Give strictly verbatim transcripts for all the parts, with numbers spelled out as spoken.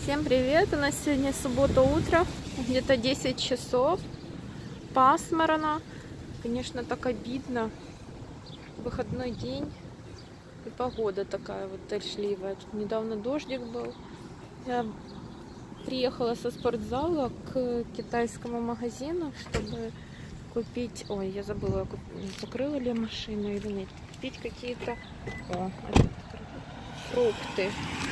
Всем привет! У нас сегодня суббота утро, где-то десять часов, пасмурно, конечно, так обидно, выходной день и погода такая вот дождливая. Тут недавно дождик был. Я приехала со спортзала к китайскому магазину, чтобы купить, ой, я забыла, закрыла ли машину или нет, купить какие-то фрукты.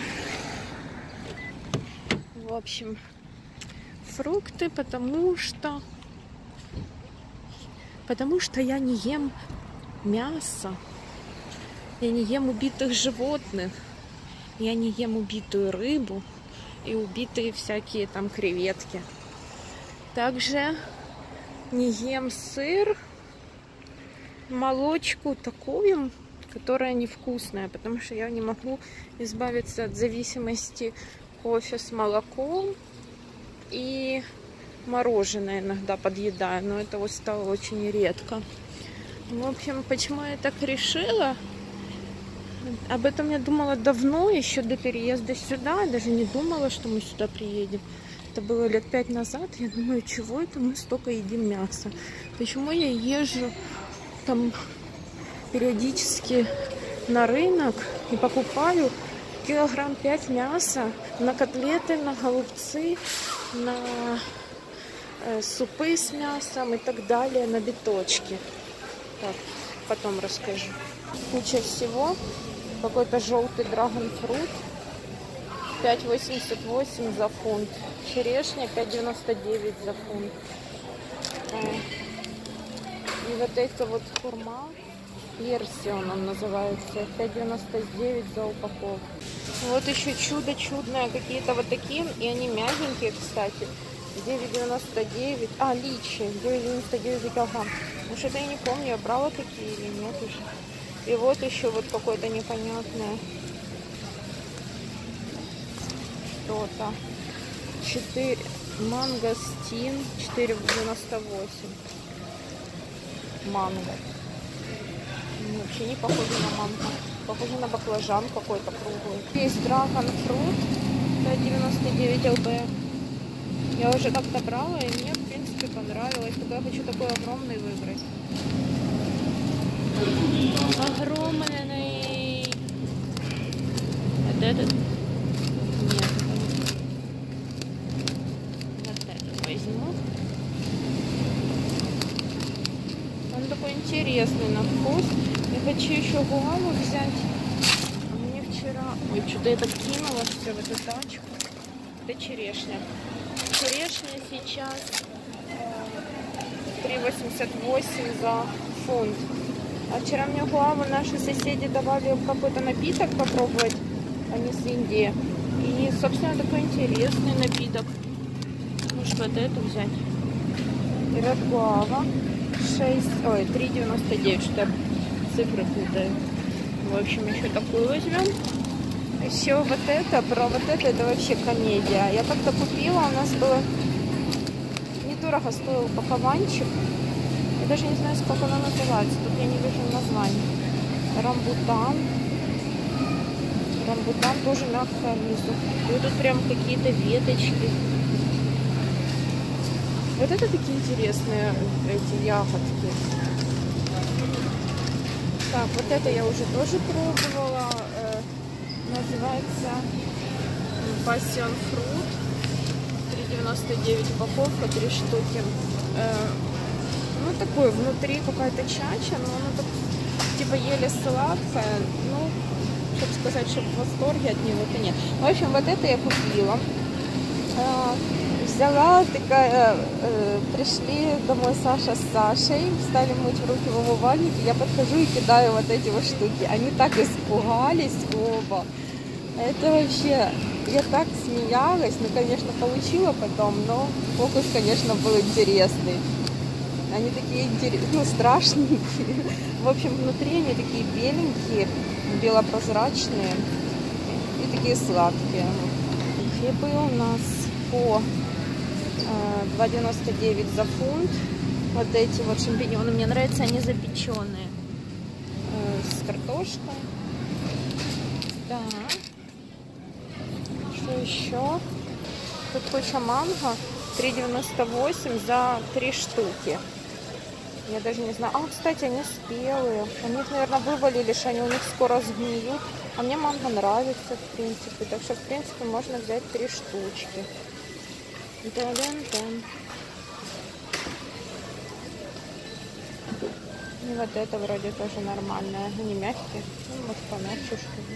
В общем, фрукты, потому что потому что я не ем мясо, я не ем убитых животных, я не ем убитую рыбу и убитые всякие там креветки. Также не ем сыр, молочку такую, которая невкусная, потому что я не могу избавиться от зависимости кофе с молоком, и мороженое иногда подъедаю, но это вот стало очень редко. В общем, почему я так решила? Об этом я думала давно, еще до переезда сюда, даже не думала, что мы сюда приедем. Это было лет пять назад. Я думаю, чего это мы столько едим мяса? Почему я езжу там периодически на рынок и покупаю килограмм пять мяса на котлеты, на голубцы, на э, супы с мясом и так далее, на биточки. Так, потом расскажу. Куча всего. Какой-то желтый драгонфрут. пять восемьдесят восемь за фунт. Черешня пять девяносто девять за фунт. И вот это вот хурма. Версион он называется, пять девяносто девять за упаковку. Вот еще чудо чудное, какие-то вот такие, и они мягенькие, кстати, девять девяносто девять. А, личи, девять девяносто девять за килограмм. Ну что-то я не помню, я брала такие или нет уже. И вот еще вот какое-то непонятное что-то. четыре мангостин, четыре девяносто восемь. Манго. Вообще не похоже на манго. Похоже на баклажан какой-то круглый. Есть драгонфрут пять девяносто девять эл бэ. Я уже как-то брала, и мне, в принципе, понравилось. Только я хочу такой огромный выбрать. Огромный. Вот этот? Нет. Вот этот возьму. Он такой интересный на вкус. Я хочу еще гуаву взять. А мне вчера... Ой, что-то я так кинула все в эту тачку. Это черешня. Черешня сейчас три восемьдесят восемь за фунт. А вчера мне гуаву наши соседи давали какой-то напиток попробовать. Они с Индии. И, собственно, такой интересный напиток. Может, вот эту взять. И Red Guava. шесть, ой, три девяносто девять, что цифры путаю. В общем, еще такую возьмем. Еще вот это, про вот это, это вообще комедия. Я как-то купила, у нас было недорого стоил упакованчик. Я даже не знаю, сколько она называется. Тут я не вижу названия. Рамбутан. Рамбутан тоже мягкая внизу. И вот тут прям какие-то веточки. Вот это такие интересные эти ягодки. Так, вот это я уже тоже пробовала. Э, называется Passion Fruit. три девяносто девять упаковка, три штуки. Э, ну, такой внутри какая-то чача, но она так, типа еле сладкая. Ну, чтобы сказать, что в восторге от него-то нет. В общем, вот это я купила. Э, Взяла, такая, э, пришли домой Саша с Сашей, стали мыть руки в умывальнике, я подхожу и кидаю вот эти вот штуки. Они так испугались оба. Это вообще, я так смеялась, ну, конечно, получила потом, но фокус, конечно, был интересный. Они такие интересные, ну, страшненькие. В общем, внутри они такие беленькие, белопрозрачные и такие сладкие. Хлебы у нас по два девяносто девять за фунт. Вот эти вот шампиньоны. Мне нравятся, они запеченные. Э, с картошкой. Так. Что еще? Тут куча манго. три девяносто восемь за три штуки. Я даже не знаю. А, кстати, они спелые. Они их, наверное, вывалили, что они у них скоро сгниют. А мне манго нравится, в принципе. Так что, в принципе, можно взять три штучки. Да-да-да. И вот это вроде тоже нормальное. Они мягкие. Ну, может, помягче, что ли.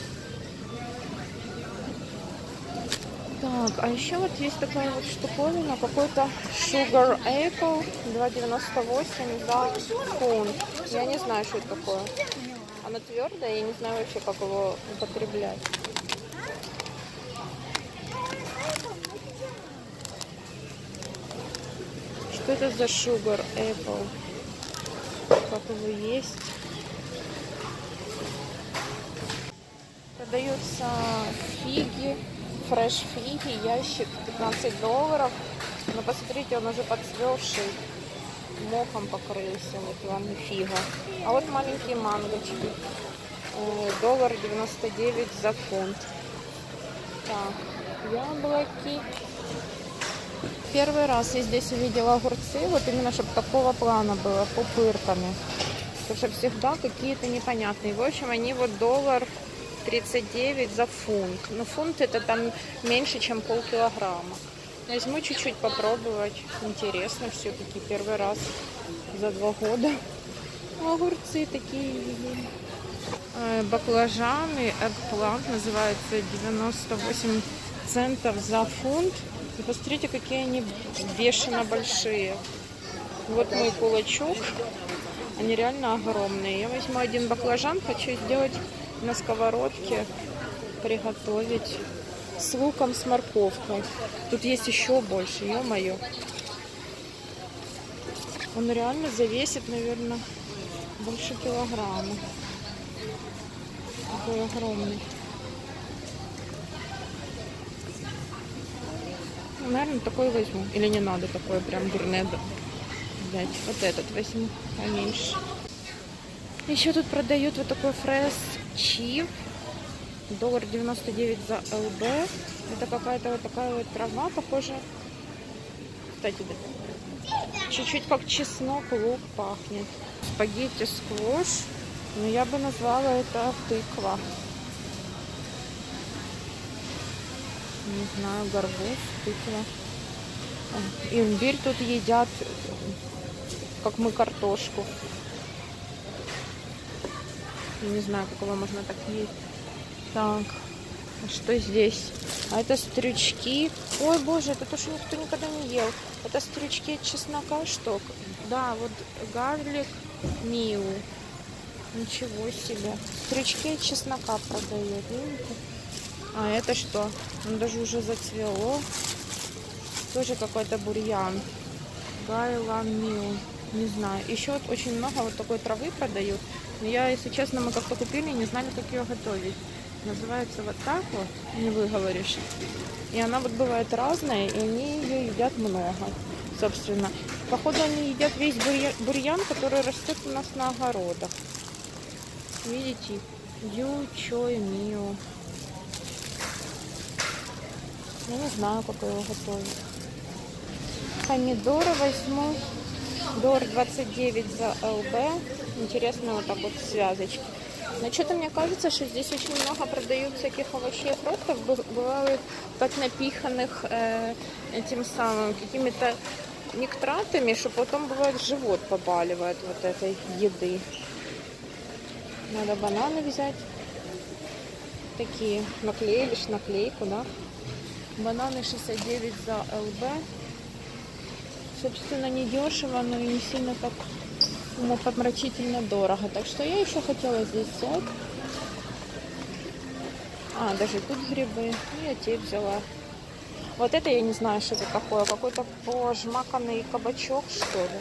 Так, а еще вот есть такая вот штуковина, какой-то Sugar Apple два девяносто восемь за фунт. Я не знаю, что это такое. Оно твердое, я не знаю вообще, как его употреблять. Что это за Sugar Apple? Как его есть? Продаются фиги. Фреш фиги, ящик пятнадцать долларов. Но посмотрите, он уже подцвевший, мохом покрылся. Вот вам и фига. А вот маленькие мангочки. Доллар девяносто девять за фунт. Так, яблоки. Первый раз я здесь увидела огурцы, вот именно, чтобы такого плана было, пупырками. Потому что всегда какие-то непонятные. В общем, они вот доллар тридцать девять за фунт. Но фунт это там меньше, чем полкилограмма. Возьму чуть-чуть попробовать. Интересно все-таки. Первый раз за два года. Огурцы такие. Баклажаны, экплант называется, девяносто восемь центов за фунт. И посмотрите, какие они бешено большие. Вот мой кулачок. Они реально огромные. Я возьму один баклажан. Хочу сделать на сковородке, приготовить с луком, с морковкой. Тут есть еще больше, ё-моё. Он реально завесит, наверное, больше килограмма. Такой огромный. Ну, наверное, такой возьму. Или не надо такое прям дурнедо взять. Вот этот возьму поменьше. Еще тут продают вот такой фреш чип. доллар девяносто девять за ЛБ. Это какая-то вот такая вот трава, похожа. Кстати, чуть-чуть как чеснок, лук пахнет. Спагетти сквош. Но я бы назвала это тыква. Не знаю, горбуз, тыква. Имбирь тут едят, как мы картошку. Не знаю, как его можно так есть. Так, а что здесь? А это стрючки. Ой, боже, это то, что никто никогда не ел. Это стрючки от чеснока, что? Да, вот гарлик миу. Ничего себе. Стрючки от чеснока продают, видите? А это что? Он даже уже зацвело. Тоже какой-то бурьян. Гайлан миу. Не знаю. Еще вот очень много вот такой травы продают. Но я, если честно, мы как-то купили, не знали, как ее готовить. Называется вот так вот, не выговоришь. И она вот бывает разная, и они ее едят много, собственно. Походу, они едят весь бурьян, который растет у нас на огородах. Видите? Ю, чой, мио. Я не знаю, как его готовить. Помидоры возьму. доллар двадцать девять за ЛБ. Интересно, вот так вот связочки. Но что-то мне кажется, что здесь очень много продают всяких овощей и фруктов. Бывают так напиханных э, этим самым какими-то нектратами, что потом бывает живот побаливает вот этой еды. Надо бананы взять. Такие наклеились, наклейку, да. Бананы шестьдесят девять за ЛБ. Собственно, не дешево, но и не сильно так умопомрачительно дорого. Так что я еще хотела здесь взять. А, даже тут грибы. Ну, я те взяла. Вот это я не знаю, что это такое. Какой-то пожмаканный кабачок, что ли.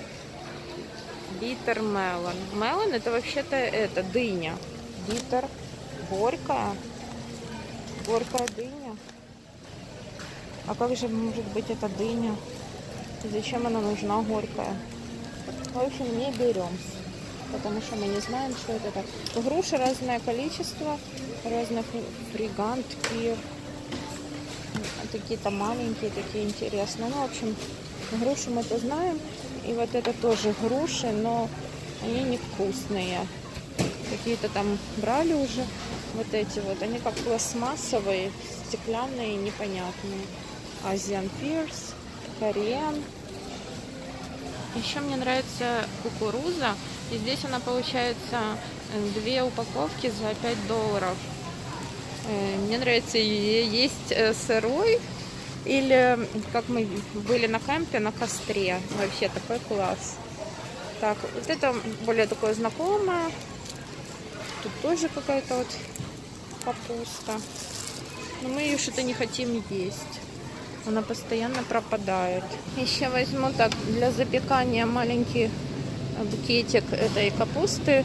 Биттер мелон. Мелон это вообще-то это дыня. Биттер. Горькая. Горькая дыня. А как же может быть эта дыня? Зачем она нужна горькая? В общем, не берем, потому что мы не знаем, что это так. Груши разное количество, разных фригант, пир. Какие-то маленькие, такие интересные. Ну, в общем, груши мы-то знаем. И вот это тоже груши, но они невкусные. Какие-то там брали уже. Вот эти вот. Они как пластмассовые, стеклянные, непонятные. Asian Pears, Korean. Еще мне нравится кукуруза. И здесь она получается две упаковки за пять долларов. Мне нравится ее есть сырой. Или как мы были на кампе на костре. Вообще такой класс. Так, вот это более такое знакомое. Тут тоже какая-то вот капуста. Но мы ее что-то не хотим есть. Она постоянно пропадает. Еще возьму так для запекания маленький букетик этой капусты.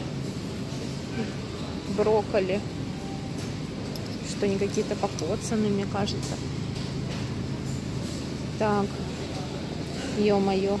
Брокколи. Что они какие-то покоцанные, мне кажется. Так. Ё-моё.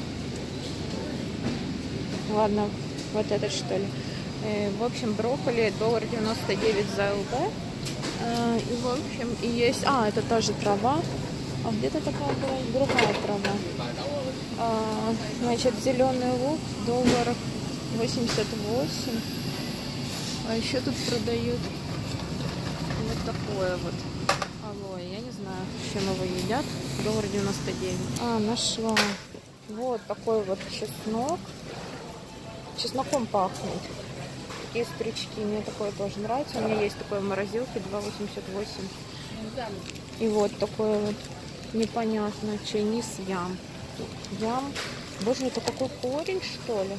Ладно, вот этот что ли. Э, в общем, брокколи доллар девяносто девять за ЛБ. Э, и в общем, и есть... А, это та же трава. А где-то такая была другая трава. А, значит, зеленый лук, доллар восемьдесят восемь. А еще тут продают вот такое вот алоэ. Я не знаю, чем его едят. доллар девяносто девять. А, нашла. Вот такой вот чеснок. Чесноком пахнет. Такие стручки. Мне такое тоже нравится. У меня есть такое в морозилке, два восемьдесят восемь. И вот такое вот непонятно. Чайнис ям. Ям. Боже, это какой корень, что ли?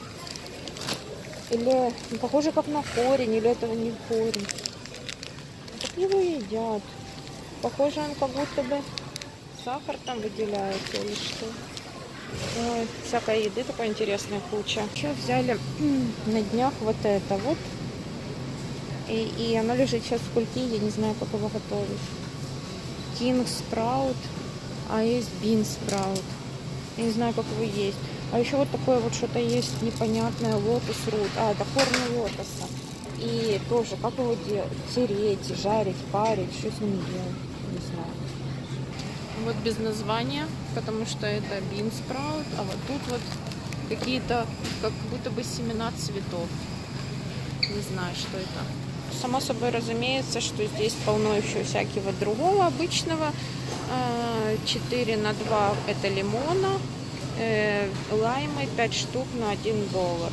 Или похоже как на корень, или это не корень. Как его едят? Похоже, он как будто бы сахар там выделяется или что. Ой, всякой еды такая интересная куча. Еще взяли на днях вот это вот. И, и оно лежит сейчас в кульке, я не знаю, как его готовить. King Sprout, а есть Bean Sprout. Я не знаю, как его есть. А еще вот такое вот что-то есть непонятное, лотос рут. А, это корни лотоса. И тоже, как его делать? Тереть, жарить, парить, что с ним делать? Не знаю. Вот без названия, потому что это Bean Sprout. А вот тут вот какие-то, как будто бы семена цветов. Не знаю, что это. Само собой разумеется, что здесь полно еще всякого другого обычного. четыре на два это лимона. Лаймы пять штук на один доллар.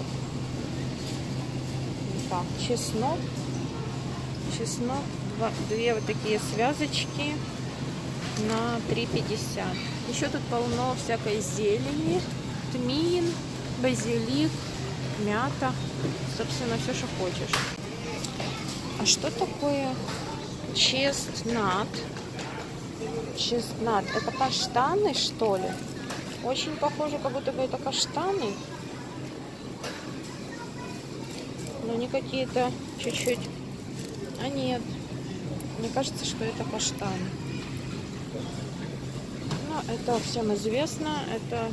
Так, чеснок. Чеснок. Два, две вот такие связочки на три пятьдесят. Еще тут полно всякой зелени. Тмин, базилик, мята. Собственно, все, что хочешь. А что такое честнат? Честнат. Это каштаны, что ли? Очень похоже, как будто бы это каштаны. Но они какие-то чуть-чуть... А нет. Мне кажется, что это каштаны. Ну, это всем известно. Это...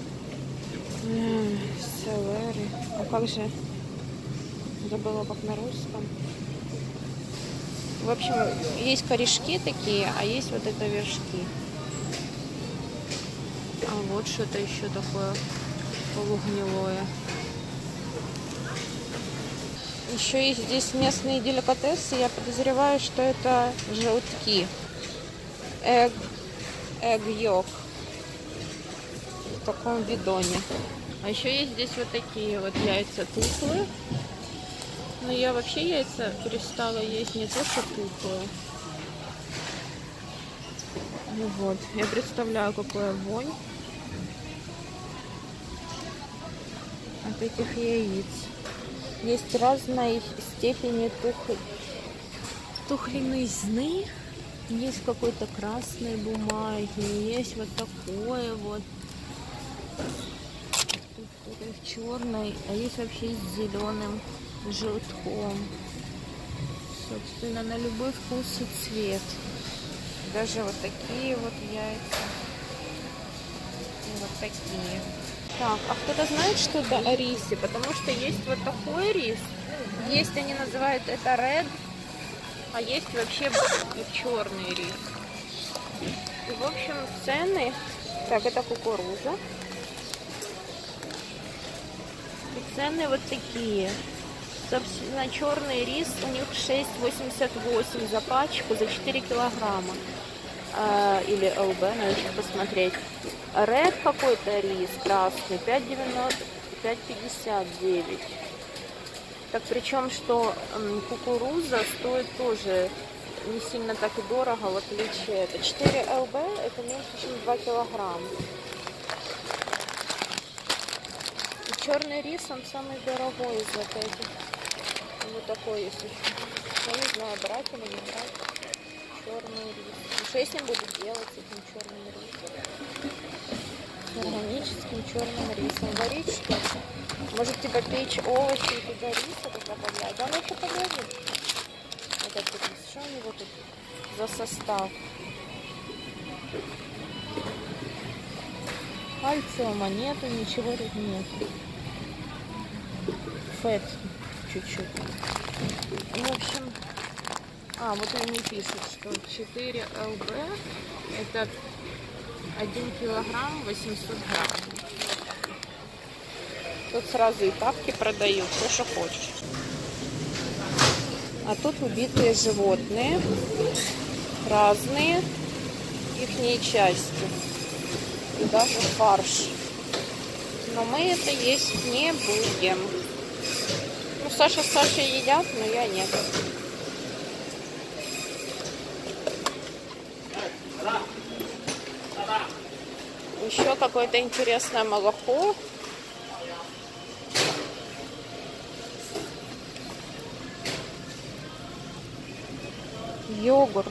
Селери. А как же... Забыла, как на русском. В общем, есть корешки такие, а есть вот это вершки. А вот что-то еще такое полугнилое. Еще есть здесь местные деликатесы. Я подозреваю, что это желтки. Egg, egg yolk. В таком бидоне. А еще есть здесь вот такие вот яйца тухлые. Но я вообще яйца перестала есть, не то что тухлые. Ну вот, я представляю, какая вонь от этих яиц. Есть разной степени тух... тухлизны. Есть какой-то красной бумаги, есть вот такое вот. Тут черной, а есть вообще с зеленым желтком. Собственно, на любой вкус и цвет. Даже вот такие вот яйца. И вот такие. Так, а кто-то знает что-то о рисе? Потому что есть вот такой рис. Есть, они называют это red. А есть вообще черный рис. общем, цены. Так, это кукуруза. И цены вот такие. На черный рис у них шесть восемьдесят восемь за пачку, за четыре килограмма. А, или ЛБ, надо еще посмотреть. Ред какой-то рис красный, пять девяносто, пять пятьдесят девять. Так, причем, что м, кукуруза стоит тоже не сильно так и дорого, в отличие. Это четыре ЛБ, это меньше, чем два килограмма. И черный рис, он самый дорогой из вот этих. Вот такой есть еще. Я не знаю, брать или не брать. Черный рис. Что я с ним буду делать, с этим черным рисом? Органическим черным рисом. Варить что-то? Может, типа печь овощи и туда риса туда добавлять? Да, ну еще поглядим. Вот этот рис. Что у него тут за состав? Кальциума нету, ничего тут нет. Фэт чуть-чуть. В общем, а, вот они пишут, что четыре ЛБ это один килограмм восемьсот грамм. Тут сразу и тапки продают, все, что хочешь. А тут убитые животные, разные ихние части. И даже фарш. Но мы это есть не будем. Ну, Саша с Сашей едят, но я нет. Еще какое-то интересное молоко. Йогурт.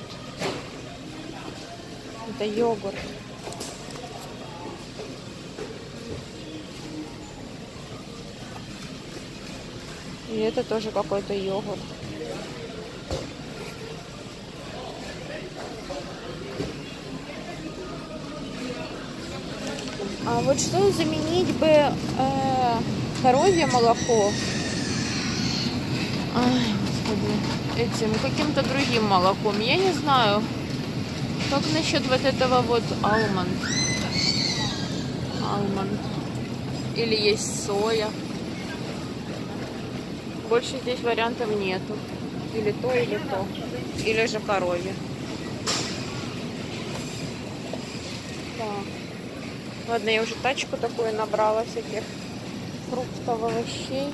Это йогурт. И это тоже какой-то йогурт. А вот что заменить бы э, коровье молоко? Ай, господи, этим каким-то другим молоком. Я не знаю. Как насчет вот этого вот алмонд? Алмонд. Или есть соя. Больше здесь вариантов нету. Или то, или то. Или же коровье. Так. Ладно, я уже тачку такую набрала всяких фруктов, овощей.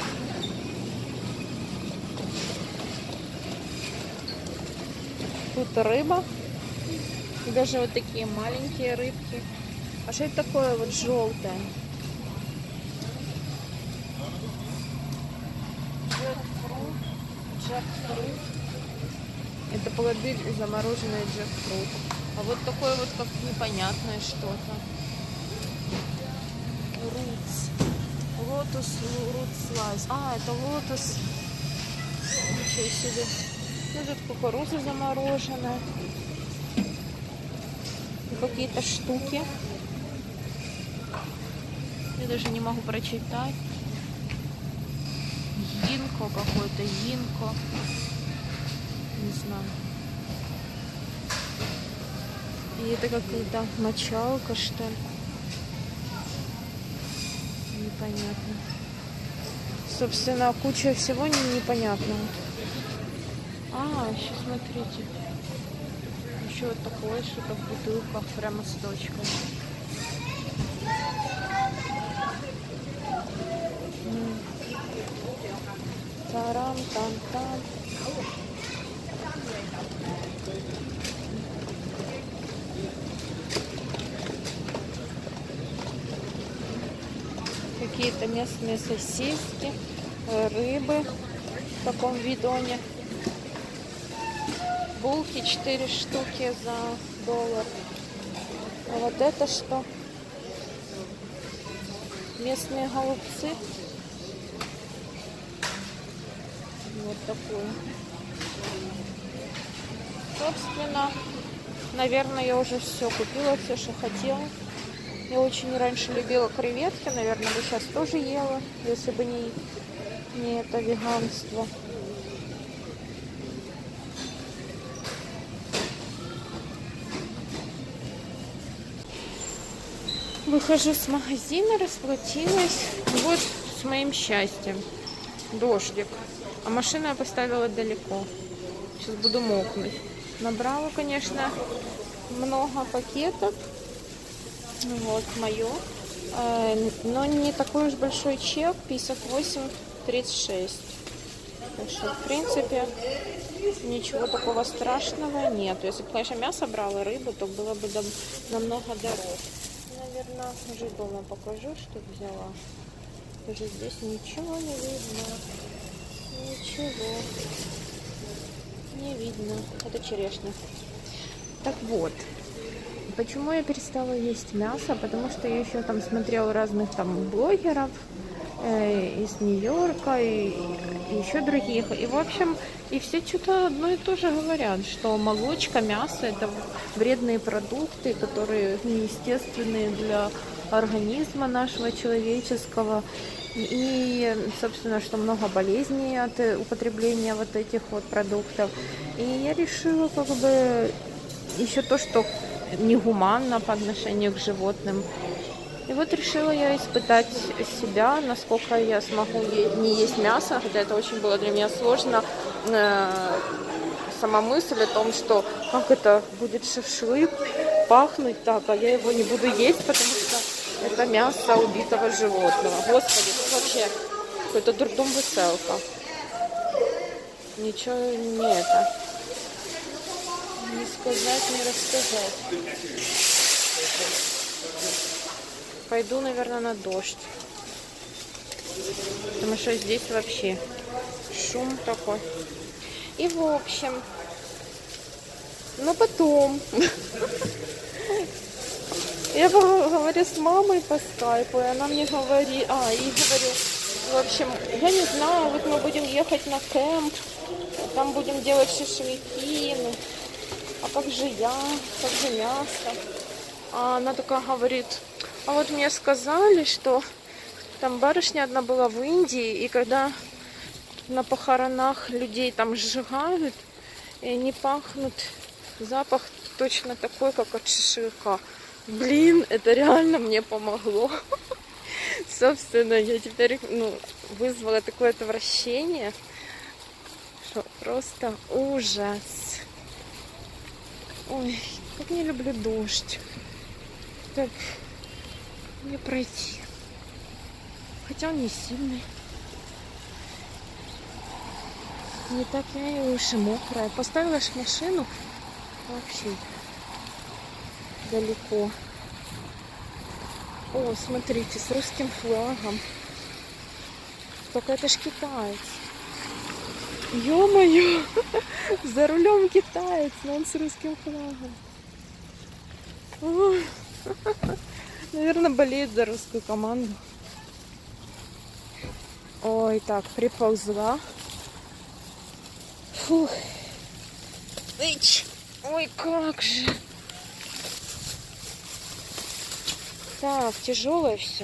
Тут рыба. И даже вот такие маленькие рыбки. А что это такое вот желтое? Джекфрут. Джекфрут. Это плоды замороженные джекфрут. А вот такое вот как непонятное что-то. Рутс. Лотос, рут слайс. А, это лотос. Ничего себе. Ну, тут кукуруза замороженная. И какие-то штуки. Я даже не могу прочитать. Гинко какой-то, гинко. Не знаю. И это какая-то мочалка, что ли. Непонятно. Собственно, куча всего непонятного. А, еще смотрите. Еще вот такое что-то в бутылках, прямо с точкой. Тарам-там-там. Какие-то местные сосиски, рыбы в таком бидоне. Булки четыре штуки за доллар. А вот это что? Местные голубцы. Вот такое. Собственно, наверное, я уже все купила, все, что хотела. Я очень раньше любила креветки, наверное, бы сейчас тоже ела, если бы не, не это веганство. Выхожу с магазина, расплатилась. Вот с моим счастьем. Дождик. А машину я поставила далеко. Сейчас буду мокнуть. Набрала, конечно, много пакетов. Вот, мое. Но не такой уж большой чек. пятьдесят восемь тридцать шесть. Так что, в принципе, ничего такого страшного нет. Если бы, конечно, мясо брала, рыбу, то было бы намного дороже. Наверное, уже дома покажу, что взяла. Даже здесь ничего не видно. Ничего не видно. Это черешня. Так вот, почему я перестала есть мясо? Потому что я еще там смотрела разных там блогеров э, из Нью-Йорка и, и еще других. И в общем, и все что-то одно и то же говорят, что молочка, мясо — это вредные продукты, которые неестественные для организма нашего человеческого. И, собственно, что много болезней от употребления вот этих вот продуктов. И я решила как бы еще то, что негуманно по отношению к животным. И вот решила я испытать себя, насколько я смогу не есть мясо, хотя это очень было для меня сложно. Сама мысль о том, что как это будет шашлык пахнуть так, а я его не буду есть, потому что это мясо убитого животного. Господи, это вообще какой-то дурдом веселка. Ничего не это. Не сказать, не рассказать. Пойду, наверное, на дождь. Потому что здесь вообще шум такой. И в общем, но потом я говорю с мамой по скайпу, и она мне говорит, а, и говорю, в общем, я не знаю, вот мы будем ехать на кемп, там будем делать шашлыки, ну, а как же я, как же мясо? А она такая говорит, а вот мне сказали, что там барышня одна была в Индии, и когда на похоронах людей там сжигают, и они пахнут, запах точно такой, как от шашлыка. Блин, это реально мне помогло. Собственно, я теперь ну, вызвала такое отвращение, что просто ужас. Ой, как не люблю дождь. Как мне пройти? Хотя он не сильный. Не так я и уж и мокрая. Поставила ж машину вообще далеко. О, смотрите, с русским флагом. Только это ж китаец. Ё-моё! За рулем китаец, но он с русским флагом. Ой. Наверное, болеет за русскую команду. Ой, так, приползла. Фух. Ич. Ой, как же. Так, тяжелое все.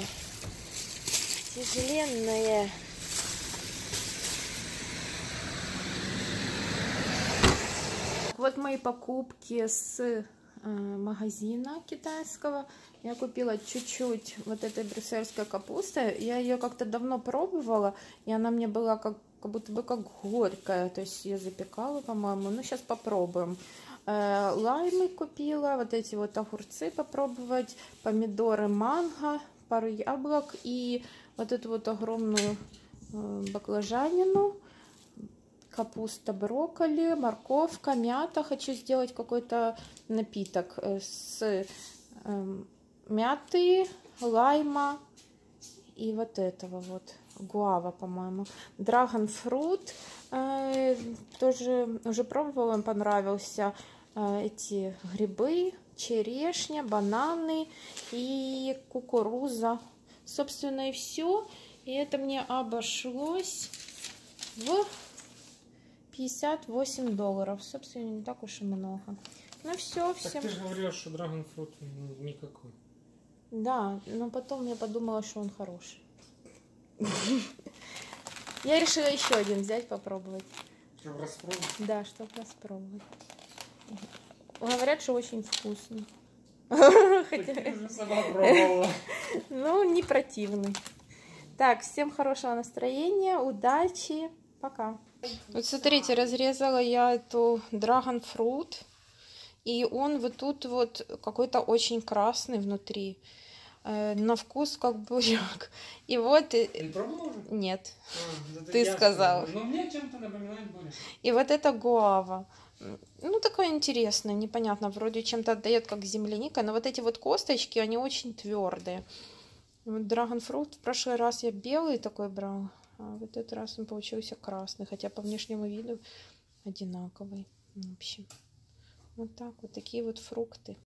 Тяжеленное. Вот мои покупки с э, магазина китайского. Я купила чуть-чуть вот этой брюссельской капусты. Я ее как-то давно пробовала, и она мне была как, как будто бы как горькая. То есть я запекала, по-моему. Ну, сейчас попробуем. Э, лаймы купила, вот эти вот огурцы попробовать, помидоры, манго, пару яблок и вот эту вот огромную э, баклажанину. Капуста, брокколи, морковка, мята. Хочу сделать какой-то напиток с э, мяты, лайма и вот этого вот гуава, по-моему. Драгонфрут э, тоже уже пробовала, он понравился. Э, эти грибы, черешня, бананы и кукуруза. Собственно, и все. И это мне обошлось в пятьдесят восемь долларов. Собственно, не так уж и много. Ну все, всем. Так ты же говорила, что драгонфрут никакой. Да, но потом я подумала, что он хороший. Я решила еще один взять, попробовать. Чтобы распробовать? Да, чтобы распробовать. Говорят, что очень вкусно. Такие уже сама пробовала. Ну, не противный. Так, всем хорошего настроения, удачи, пока. Вот смотрите, разрезала я эту Dragon Fruit, и он вот тут вот какой-то очень красный внутри. Э, на вкус как буряк. И вот... Ты пробовала уже? Нет, А, да ты я сказал. сказал. Но мне чем-то напоминает буряк. И вот это гуава. Ну, такое интересное, непонятно, вроде чем-то отдает как земляника, но вот эти вот косточки, они очень твердые. Вот Dragon Fruit в прошлый раз я белый такой брал, а вот этот раз он получился красный, хотя по внешнему виду одинаковый. В общем, вот так вот, такие вот фрукты.